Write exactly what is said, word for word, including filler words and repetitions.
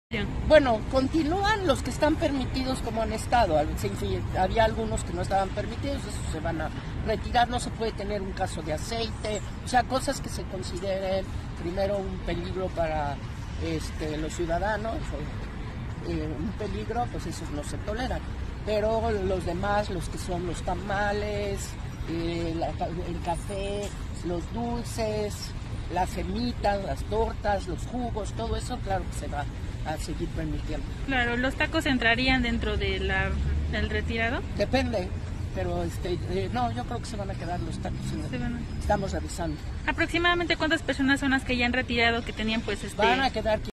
Bueno, continúan los que están permitidos como han estado. Había algunos que no estaban permitidos, esos se van a retirar. No se puede tener un caso de aceite, o sea, cosas que se consideren primero un peligro para este, los ciudadanos, o, eh, un peligro, pues esos no se toleran. Pero los demás, los que son los tamales, eh, la, el café, los dulces, las semitas, las tortas, los jugos, todo eso, claro que se va a seguir permitiendo. Claro, ¿los tacos entrarían dentro de la, del retirado? Depende, pero este, eh, no, yo creo que se van a quedar los tacos. Se van a... Estamos revisando. ¿Aproximadamente cuántas personas son las que ya han retirado que tenían pues este... Van a quedar